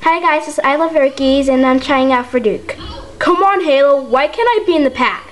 Hi guys, it's I Love Turkeys and I'm trying out for Duke. Come on, Halo, why can't I be in the pack?